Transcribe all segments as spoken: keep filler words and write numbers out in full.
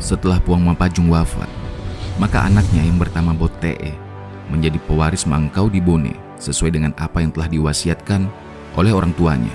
Setelah Puang Mapajung wafat, maka anaknya yang bernama Botee menjadi pewaris Mangkau di Bone sesuai dengan apa yang telah diwasiatkan oleh orang tuanya.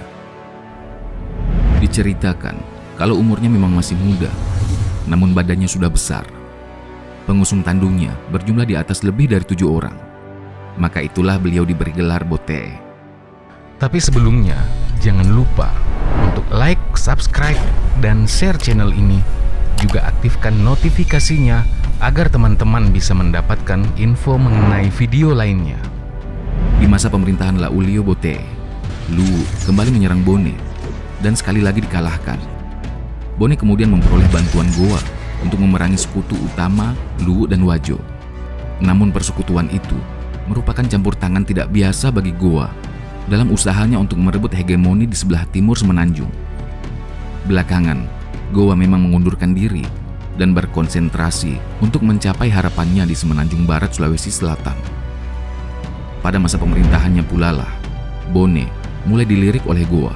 Diceritakan kalau umurnya memang masih muda, namun badannya sudah besar. Pengusung tandungnya berjumlah di atas lebih dari tujuh orang. Maka itulah beliau diberi gelar Botee. Tapi sebelumnya, jangan lupa untuk like, subscribe, dan share channel ini. Juga aktifkan notifikasinya agar teman-teman bisa mendapatkan info mengenai video lainnya. Di masa pemerintahan Laulio Botee, Luwu kembali menyerang Bone dan sekali lagi dikalahkan. Bone kemudian memperoleh bantuan Goa untuk memerangi sekutu utama Luwu dan Wajo. Namun persekutuan itu merupakan campur tangan tidak biasa bagi Goa dalam usahanya untuk merebut hegemoni di sebelah timur Semenanjung. Belakangan, Goa memang mengundurkan diri dan berkonsentrasi untuk mencapai harapannya di Semenanjung Barat Sulawesi Selatan. Pada masa pemerintahannya pula lah, Bone mulai dilirik oleh Goa.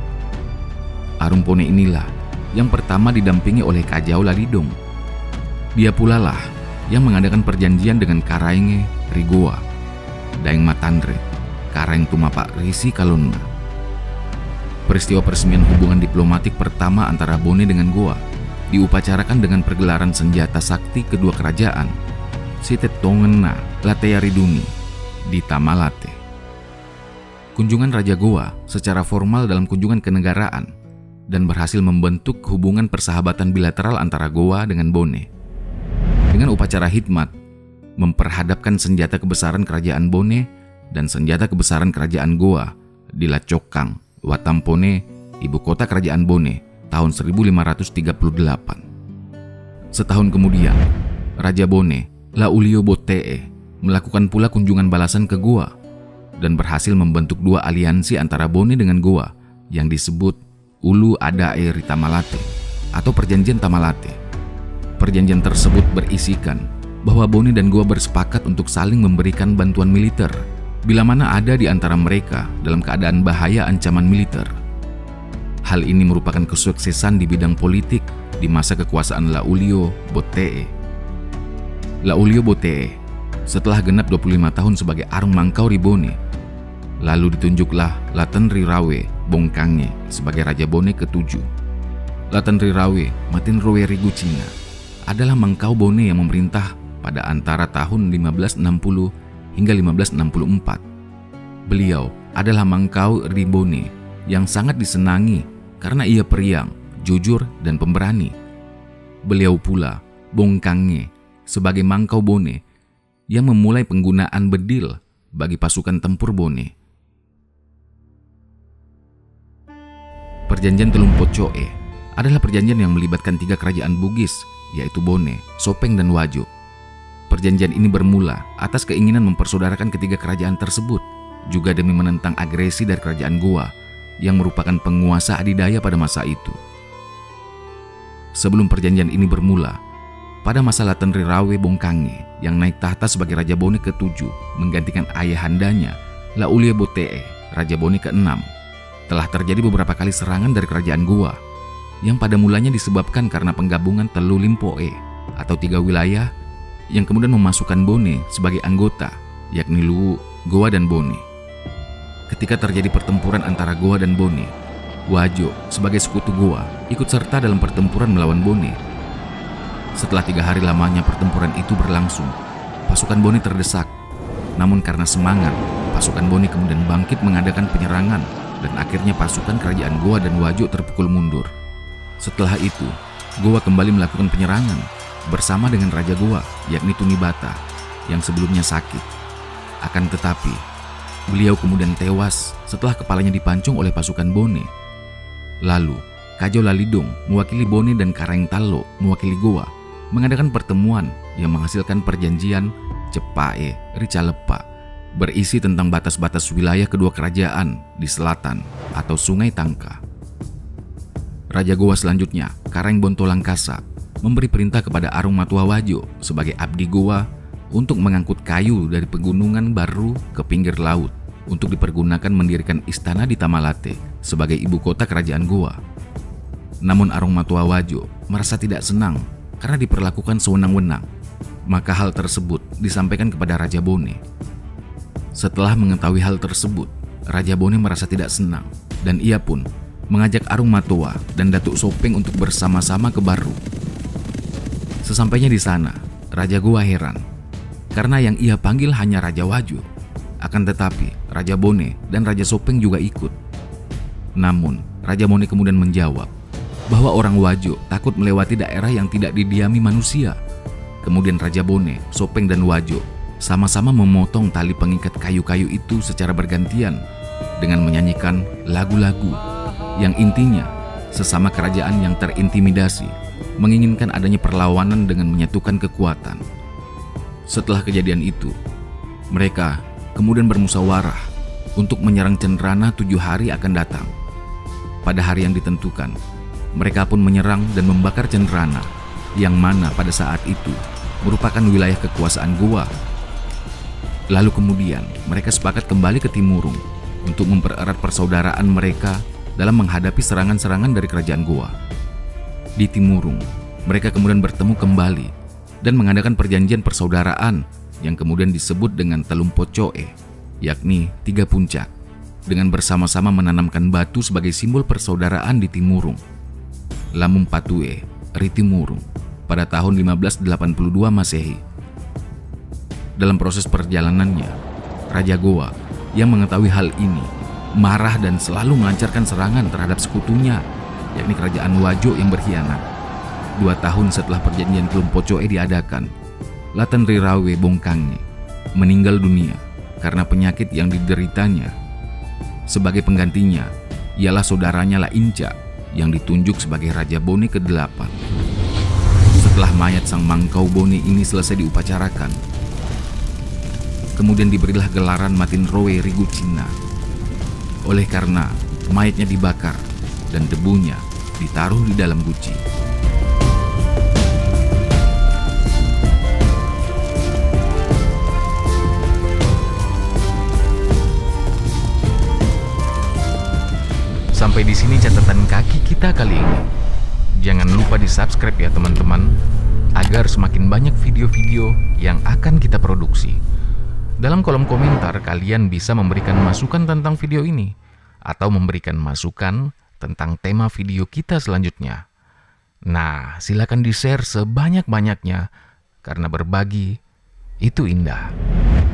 Arum Pone inilah yang pertama didampingi oleh Kajau Lalidong. Dia pula lah yang mengadakan perjanjian dengan Karaenge Rigoa, Daeng Matandre, Kareng Tumapak Risi Kalonna. Peristiwa peresmian hubungan diplomatik pertama antara Bone dengan Goa diupacarakan dengan pergelaran senjata sakti kedua kerajaan, Sitet Tongena Lateariduni, di Tamalate. Kunjungan Raja Goa secara formal dalam kunjungan kenegaraan dan berhasil membentuk hubungan persahabatan bilateral antara Goa dengan Bone. Dengan upacara hikmat, memperhadapkan senjata kebesaran kerajaan Bone dan senjata kebesaran kerajaan Goa di Lacokang, Watampone, ibu kota kerajaan Bone, tahun seribu lima ratus tiga puluh delapan. Setahun kemudian, Raja Bone, Laulio Botee, melakukan pula kunjungan balasan ke Goa dan berhasil membentuk dua aliansi antara Bone dengan Goa yang disebut Ulu Adae Ritamalate atau Perjanjian Tamalate. Perjanjian tersebut berisikan bahwa Bone dan Goa bersepakat untuk saling memberikan bantuan militer bila mana ada di antara mereka dalam keadaan bahaya ancaman militer. Hal ini merupakan kesuksesan di bidang politik di masa kekuasaan Laulio Botee. Laulio Botee setelah genap dua puluh lima tahun sebagai Arum Mangkau di Bone, lalu ditunjuklah Laten Rirawe Bongkange sebagai Raja Bone ketujuh. Laten Rirawe Matin Rowe Rigucina adalah Mangkau Bone yang memerintah pada antara tahun lima belas enam puluh hingga lima belas enam puluh empat. Beliau adalah Mangkau Ribone yang sangat disenangi karena ia periang, jujur, dan pemberani. Beliau pula Bongkange sebagai Mangkau Bone yang memulai penggunaan bedil bagi pasukan tempur Bone. Perjanjian Telung Pocoe adalah perjanjian yang melibatkan tiga kerajaan Bugis, yaitu Bone, Sopeng, dan Wajo. Perjanjian ini bermula atas keinginan mempersaudarakan ketiga kerajaan tersebut, juga demi menentang agresi dari kerajaan Goa yang merupakan penguasa adidaya pada masa itu. Sebelum perjanjian ini bermula, pada masa Laten Rirawe Bongkange yang naik tahta sebagai Raja Bone ketujuh menggantikan ayahandanya Laulio Botee, Raja Bone keenam, telah terjadi beberapa kali serangan dari kerajaan Goa yang pada mulanya disebabkan karena penggabungan Telu Limpoe atau tiga wilayah yang kemudian memasukkan Bone sebagai anggota, yakni Luwu, Goa, dan Bone. Ketika terjadi pertempuran antara Goa dan Bone, Wajo sebagai sekutu Goa ikut serta dalam pertempuran melawan Bone. Setelah tiga hari lamanya pertempuran itu berlangsung, pasukan Bone terdesak. Namun karena semangat, pasukan Bone kemudian bangkit mengadakan penyerangan dan akhirnya pasukan kerajaan Goa dan Wajo terpukul mundur. Setelah itu, Goa kembali melakukan penyerangan bersama dengan Raja Goa, yakni Tunibata, yang sebelumnya sakit. Akan tetapi, beliau kemudian tewas setelah kepalanya dipancung oleh pasukan Bone. Lalu, Kajau Lalidong mewakili Bone dan Kareng Tallo mewakili Goa mengadakan pertemuan yang menghasilkan perjanjian Cepae Ricalepa berisi tentang batas-batas wilayah kedua kerajaan di selatan atau Sungai Tangka. Raja Goa selanjutnya, Kareng Bontolangkasa, memberi perintah kepada Arum Matua Wajo sebagai abdi Goa untuk mengangkut kayu dari pegunungan baru ke pinggir laut untuk dipergunakan mendirikan istana di Tamalate sebagai ibu kota kerajaan Goa. Namun Arum Matua Wajo merasa tidak senang karena diperlakukan sewenang-wenang. Maka hal tersebut disampaikan kepada Raja Bone. Setelah mengetahui hal tersebut, Raja Bone merasa tidak senang dan ia pun mengajak Arung Matoa dan Datuk Sopeng untuk bersama-sama ke Baru. Sesampainya di sana, Raja Goa heran karena yang ia panggil hanya Raja Wajo. Akan tetapi Raja Bone dan Raja Sopeng juga ikut. Namun Raja Bone kemudian menjawab bahwa orang Wajo takut melewati daerah yang tidak didiami manusia. Kemudian Raja Bone, Sopeng dan Wajo sama-sama memotong tali pengikat kayu-kayu itu secara bergantian dengan menyanyikan lagu-lagu yang intinya sesama kerajaan yang terintimidasi menginginkan adanya perlawanan dengan menyatukan kekuatan. Setelah kejadian itu, mereka kemudian bermusyawarah untuk menyerang Cendrana tujuh hari akan datang. Pada hari yang ditentukan, mereka pun menyerang dan membakar Cendrana, yang mana pada saat itu merupakan wilayah kekuasaan Goa. Lalu kemudian mereka sepakat kembali ke Timurung untuk mempererat persaudaraan mereka dalam menghadapi serangan-serangan dari kerajaan Goa. Di Timurung, mereka kemudian bertemu kembali dan mengadakan perjanjian persaudaraan yang kemudian disebut dengan Telumpocoe, yakni tiga puncak, dengan bersama-sama menanamkan batu sebagai simbol persaudaraan di Timurung. Lamum Patue, Ritimurung, pada tahun lima belas delapan puluh dua Masehi. Dalam proses perjalanannya, Raja Goa yang mengetahui hal ini marah dan selalu melancarkan serangan terhadap sekutunya, yakni kerajaan Wajo yang berkhianat. Dua tahun setelah perjanjian Telumpocoe diadakan, Latan Rirawe Bongkange meninggal dunia karena penyakit yang dideritanya. Sebagai penggantinya, ialah saudaranya La Inca yang ditunjuk sebagai Raja Bone kedelapan. Setelah mayat sang Mangkau Bone ini selesai diupacarakan, kemudian diberilah gelaran Matin Rowe Rigucina. Oleh karena mayatnya dibakar dan debunya ditaruh di dalam guci. Sampai di sini catatan kaki kita kali ini. Jangan lupa di-subscribe ya teman-teman, agar semakin banyak video-video yang akan kita produksi. Dalam kolom komentar kalian bisa memberikan masukan tentang video ini atau memberikan masukan tentang tema video kita selanjutnya. Nah, silakan di-share sebanyak-banyaknya karena berbagi itu indah.